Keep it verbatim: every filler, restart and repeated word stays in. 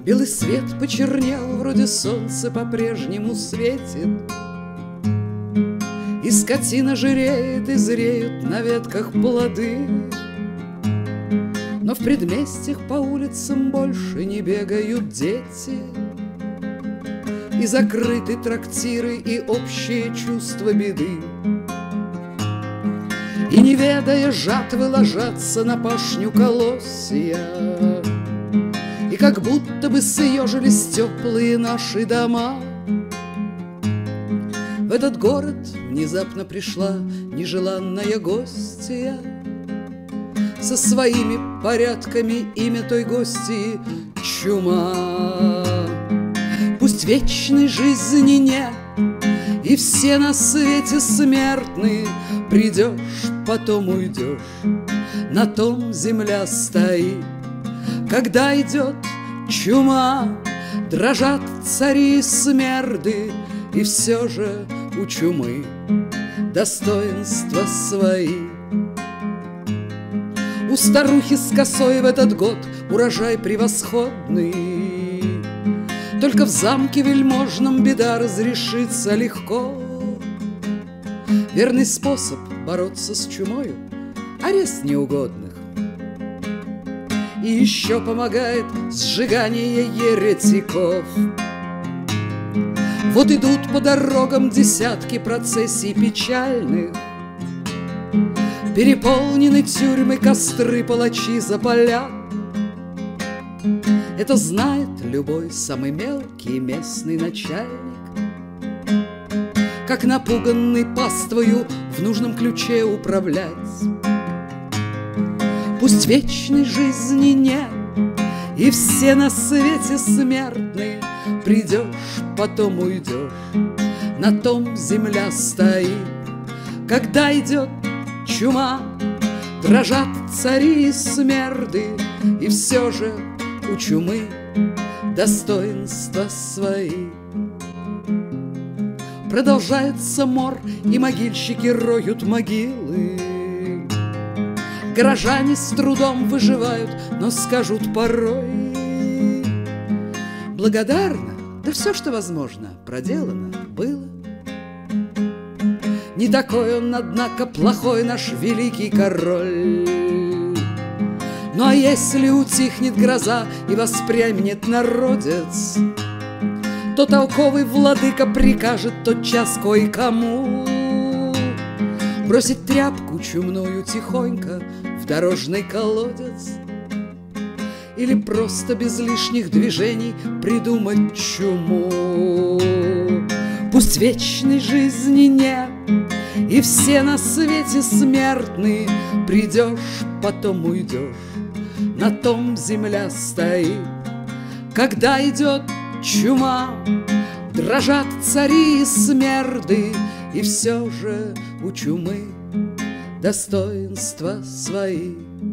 Белый свет почернел, вроде солнце по-прежнему светит, и скотина жиреет, и зреют на ветках плоды. Но в предместьях по улицам больше не бегают дети, и закрыты трактиры, и общее чувство беды. И, не ведая жатвы, ложатся на пашню колосья, и как будто бы съежились теплые наши дома. В этот город внезапно пришла нежеланная гостья. Со своими порядками имя той гости — чума. Пусть вечной жизни нет, и все на свете смертны. Придешь, потом уйдешь, на том земля стоит. Когда идет чума, дрожат цари и смерды, и все же у чумы достоинства свои. У старухи с косой в этот год урожай превосходный, только в замке вельможном беда разрешится легко. Верный способ бороться с чумою — арест неугодных. И еще помогает сжигание еретиков. Вот идут по дорогам десятки процессий печальных, переполнены тюрьмы, костры, палачи запалят. Это знает любой самый мелкий местный начальник, как напуганный паствою в нужном ключе управлять. Пусть вечной жизни нет, и все на свете смертны. Придешь, потом уйдешь, на том земля стоит. Когда идет чума, дрожат цари и смерды, и все же у чумы достоинства свои. Продолжается мор, и могильщики роют могилы. Горожане с трудом выживают, но скажут порой: благодарно, да все, что возможно, проделано было. Не такой он, однако, плохой наш великий король. Ну а если утихнет гроза и воспрямнет народец, то толковый владыка прикажет тотчас кое-кому бросить тряпку чумную тихонько в дорожный колодец, или просто без лишних движений придумать чуму. Пусть вечной жизни нет, и все на свете смертны. Придешь, потом уйдешь, на том земля стоит. Когда идет чума, дрожат цари и смерды, и все же у чумы достоинства свои.